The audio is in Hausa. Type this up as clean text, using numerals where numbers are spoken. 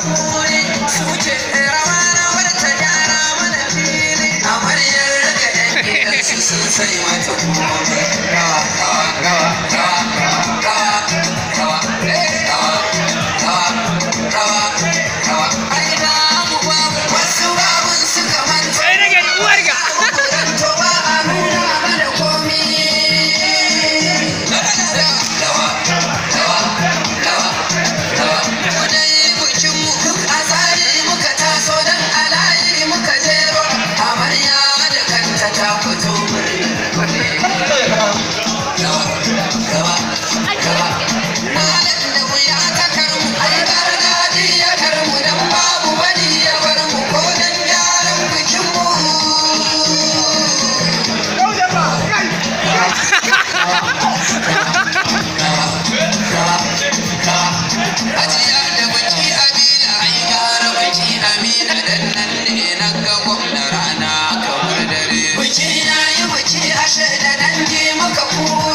kuri su ce rawa rawar ta gyara mana fili amaryar daga yan gidan su sun sai mata komai rawa rawa rawa rawa rawa rawa rawa rawa rawa rawa ai da mu babu wasu babun suka manta Ai rage uwar ga to ba a nuna mana komi rawa rawa rawa rawa mu dai bikin mu duk a tsari muka taso dan alayi muka jero amarya da kanta ta fito rawa rawa rawa malam da wuya ta karmu ai gargajiya karmu dan babu wani ya bar mu ko dan gyaran bikin mu Ajiya da baki Amina ai gara baki Amina dan nan ne na ga gwamna rana kamar dare. Biki na yi biki ashe da dangi muka kuwa.